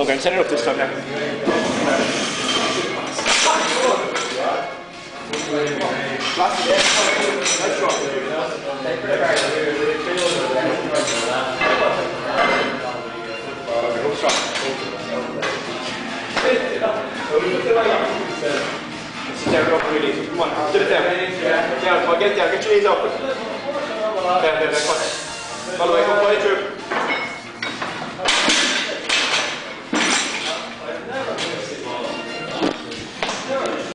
Logan, set it up this time now. Sit down, go really easy. Come on, sit it down. Down, come on, get it down, get your knees open. Down, come on. All the way, go play through.